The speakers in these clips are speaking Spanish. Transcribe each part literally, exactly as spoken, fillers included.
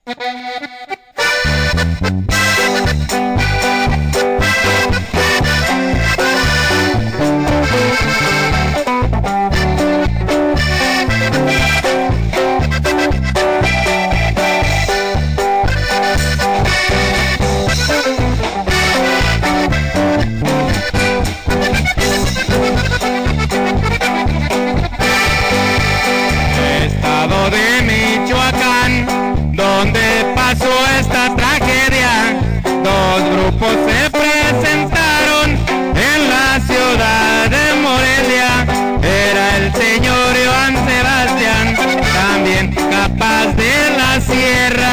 Se presentaron en la ciudad de Morelia. Era el señor Joan Sebastián, también capaz de la sierra.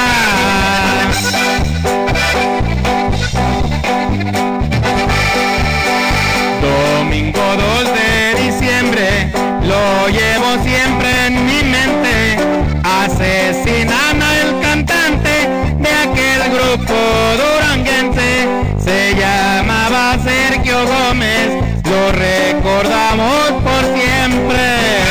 Domingo dos de diciembre, lo llevo siempre en mi mente. Asesinan al cantante de aquel grupo duranguense. Se llamaba Sergio Gómez, lo recordamos por siempre.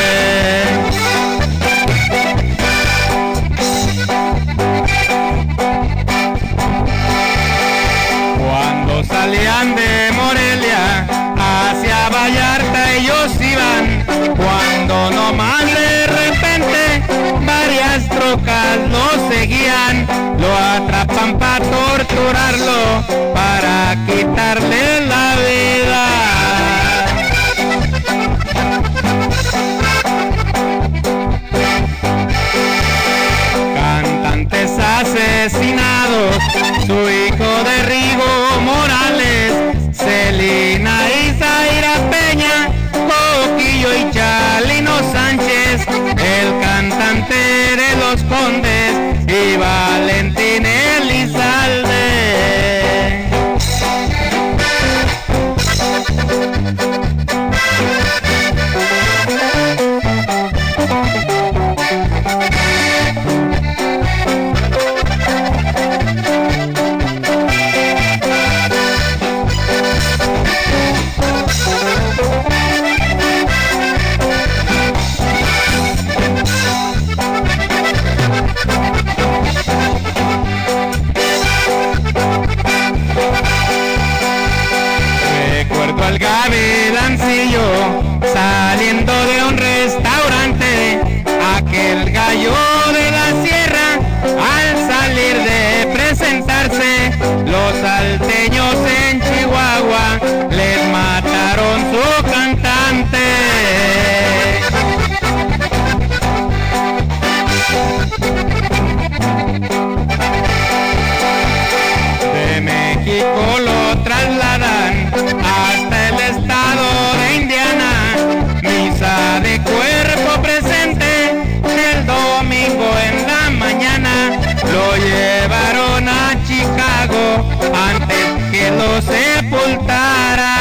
Cuando salían de Morelia hacia Vallarta ellos iban, cuando nomás de repente varias trocas lo seguían, lo atrapan para torturarlo, para quitarle la vida. Cantantes asesinados, su hijo de Rigo Morales, Celina y Zaira Peña, Coquillo y Chalino Sánchez, el cantante de Los Condes y Valentín Elizalde. Al gavilancillo saliendo de un restaurante, aquel gallo de la sierra al salir de presentarse, los salteños en Chihuahua les mataron su cantante. De México lo trasladan hasta el estado de Indiana, misa de cuerpo presente el domingo en la mañana, lo llevaron a Chicago antes que lo sepultaran.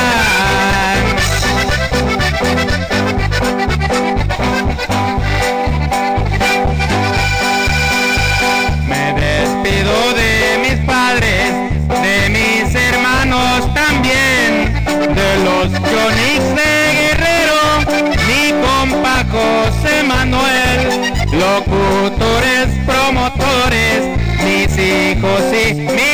Me despido de mis padres, de mis hermanos también, de los Yonix de Guerrero, mi compa José Manuel, locutores, promotores, mis hijos y mis